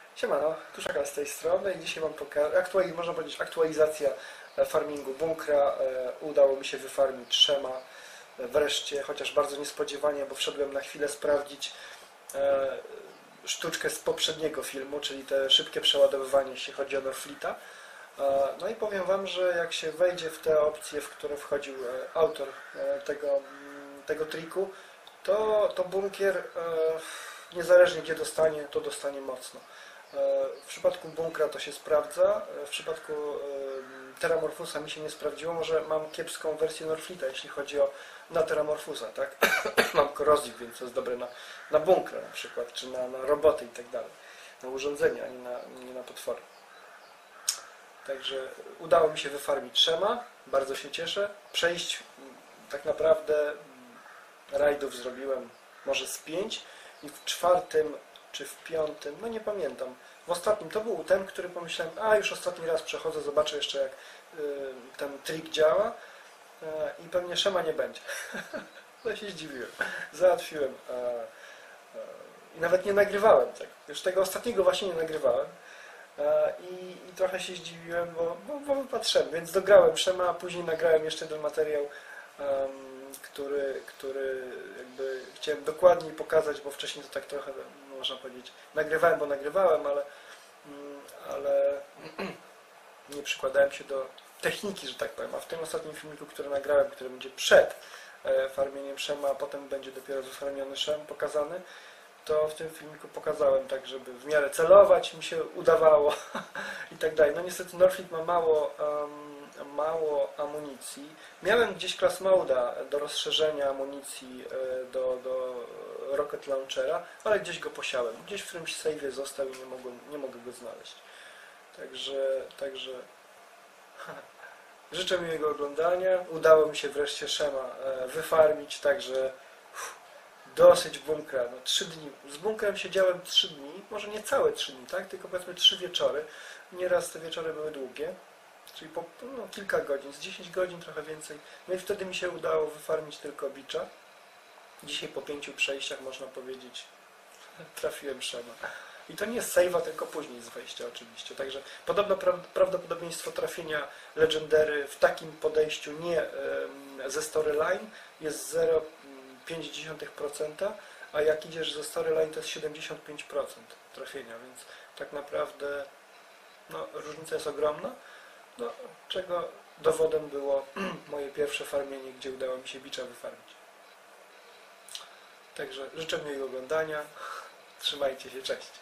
Siemano, Tuszaka z tej strony i dzisiaj Wam pokażę, można powiedzieć aktualizacja farmingu bunkra. Udało mi się wyfarmić 3 wreszcie, chociaż bardzo niespodziewanie, bo wszedłem na chwilę sprawdzić sztuczkę z poprzedniego filmu, czyli te szybkie przeładowywanie, jeśli chodzi o Norfleeta. No i powiem Wam, że jak się wejdzie w te opcje, w które wchodził autor tego triku, to bunkier, niezależnie gdzie dostanie, to dostanie mocno. W przypadku bunkra to się sprawdza, w przypadku Terramorphusa mi się nie sprawdziło, może mam kiepską wersję Norfleeta, jeśli chodzi na Terramorphusa, tak? Mam corrosive, więc to jest dobre na bunkra na przykład, czy na roboty i tak dalej, na urządzenia, a nie na potwory. Także udało mi się wyfarmić 3, bardzo się cieszę. Przejść tak naprawdę rajdów zrobiłem może z 5 i w 4. czy w 5, no nie pamiętam. W ostatnim to był ten, który pomyślałem, już ostatni raz przechodzę, zobaczę jeszcze jak ten trik działa i pewnie Szema nie będzie. No się zdziwiłem. Załatwiłem i nawet nie nagrywałem tego. Już tego ostatniego właśnie nie nagrywałem i trochę się zdziwiłem, bo wypatrzyłem, więc dograłem Szema, a później nagrałem jeszcze ten materiał, który jakby chciałem dokładniej pokazać, bo wcześniej to tak trochę, można powiedzieć, nagrywałem, bo nagrywałem, ale nie przykładałem się do techniki, że tak powiem. A w tym ostatnim filmiku, który nagrałem, który będzie przed farmieniem Szema, a potem będzie dopiero wyfarmiony Szem pokazany, to w tym filmiku pokazałem tak, żeby w miarę celować mi się udawało i tak dalej. No niestety Norfleet ma mało amunicji. Miałem gdzieś class mode'a do rozszerzenia amunicji do Rocket Launchera, ale gdzieś go posiałem. Gdzieś w którymś save'ie został i nie mogę go znaleźć. Także życzę miłego oglądania. Udało mi się wreszcie Szema wyfarmić, także dosyć bunkra. No, 3 dni. Z bunkrem siedziałem 3 dni, może nie całe 3 dni, tak? Tylko powiedzmy 3 wieczory. Nieraz te wieczory były długie. Czyli po kilka godzin, z 10 godzin, trochę więcej. No i wtedy mi się udało wyfarmić tylko bicza. Dzisiaj po 5 przejściach, można powiedzieć, trafiłem Szema. I to nie jest save'a, tylko później z wejścia oczywiście. Także podobno prawdopodobieństwo trafienia Legendary w takim podejściu, nie ze storyline, jest 0,5%, a jak idziesz ze storyline, to jest 75% trafienia, więc tak naprawdę różnica jest ogromna. No, czego dowodem było moje pierwsze farmienie, gdzie udało mi się bicza wyfarmić. Także życzę miłego oglądania. Trzymajcie się, cześć.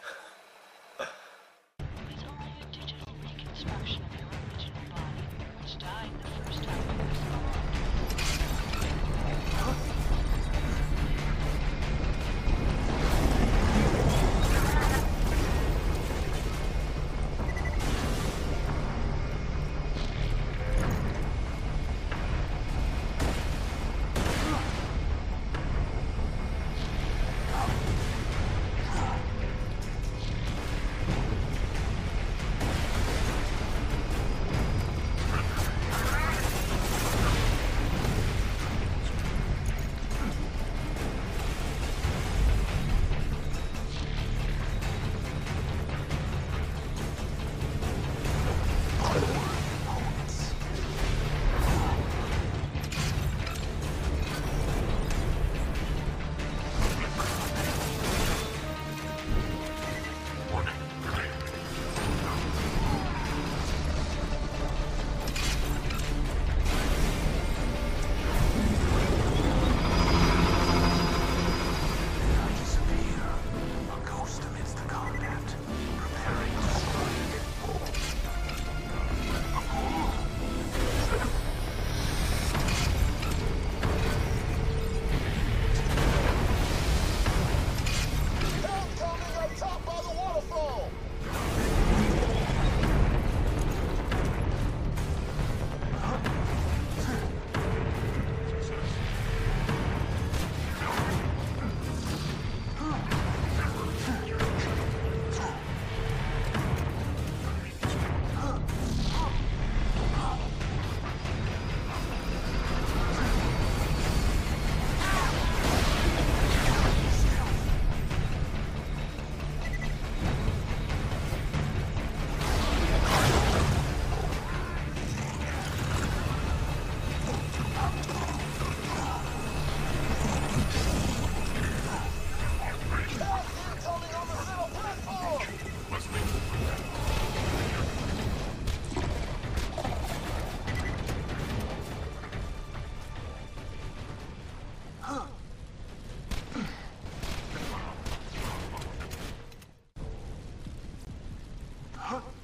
Huh?